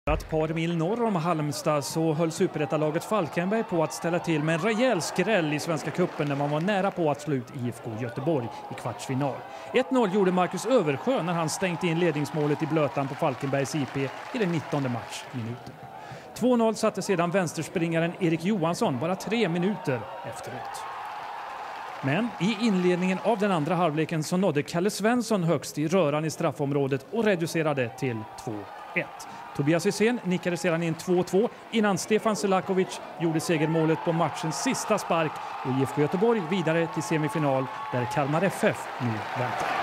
Ett par mil norr om Halmstad så höll superettalaget Falkenberg på att ställa till med en rejäl skräll i Svenska cupen när man var nära på att slå ut IFK Göteborg i kvartsfinal. 1-0 gjorde Marcus Översjö när han stängt in ledningsmålet i blötan på Falkenbergs IP i den 19:e matchminuten. 2-0 satte sedan vänsterspringaren Erik Johansson bara 3 minuter efteråt. Men i inledningen av den andra halvleken så nådde Kalle Svensson högst i röran i straffområdet och reducerade till 2-1. Tobias Hysén nickade sedan in 2-2 innan Stefan Selakovic gjorde segermålet på matchens sista spark och IFK Göteborg vidare till semifinal där Kalmar FF nu väntar.